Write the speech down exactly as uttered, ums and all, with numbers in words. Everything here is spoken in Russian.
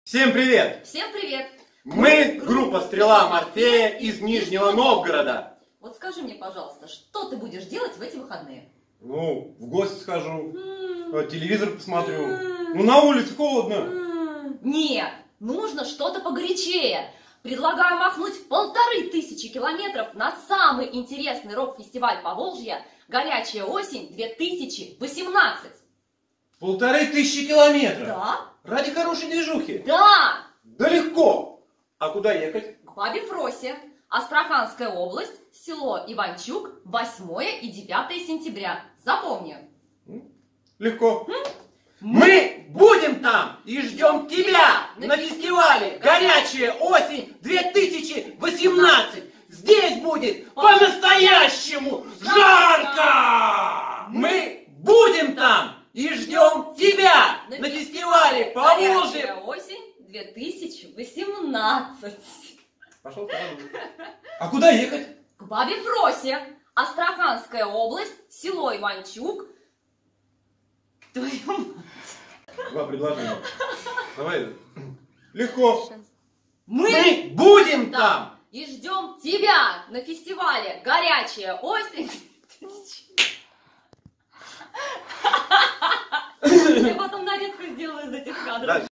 Всем привет! Всем привет! Мы группа «Стрела Морфея» из Нижнего Новгорода. Вот скажи мне, пожалуйста, что ты будешь делать в эти выходные? Ну, в гости схожу, М, телевизор посмотрю. м, Ну, на улице холодно. м. Нет, нужно что-то погорячее. Предлагаю махнуть полторы тысячи километров на самый интересный рок-фестиваль Поволжья «Горячая осень две тысячи восемнадцать». Полторы тысячи километров. Да? Ради хорошей движухи. Да! Да легко. А куда ехать? К бабе Фросе. Астраханская область, село Иванчук, восьмое и девятое сентября. Запомни. Легко. Мы будем там и ждем тебя на фестивале «Горячая осень две тысячи восемнадцать». Здесь будет по-настоящему жарко! Мы будем там и ждем тебя на фестивале «Поволжье». «Горячая осень две тысячи восемнадцать. Пошел А куда ехать? К бабе Фросе. Астраханская область, село Иванчук. Твою мать. Два предложения. Давай. Легко. Мы, Мы будем там. и ждем тебя на фестивале «Горячая осень». Я потом нарезку сделаю из этих кадров.